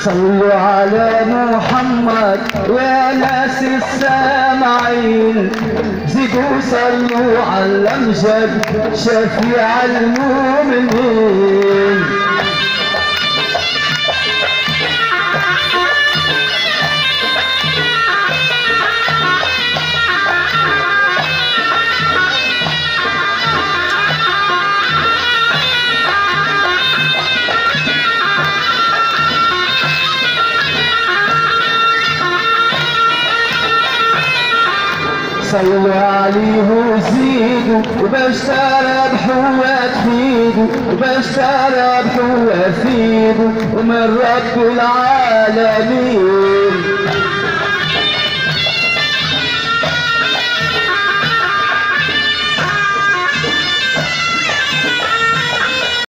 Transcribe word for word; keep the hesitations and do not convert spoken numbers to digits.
صلوا على محمد يا ناس السامعين، زيدوا صلوا على الأمجد شفيع المؤمنين. صلوا عليه وزيدوا باش تربحوا وتفيدوا، باش تربحوا وتفيدوا ومن رب العالمين.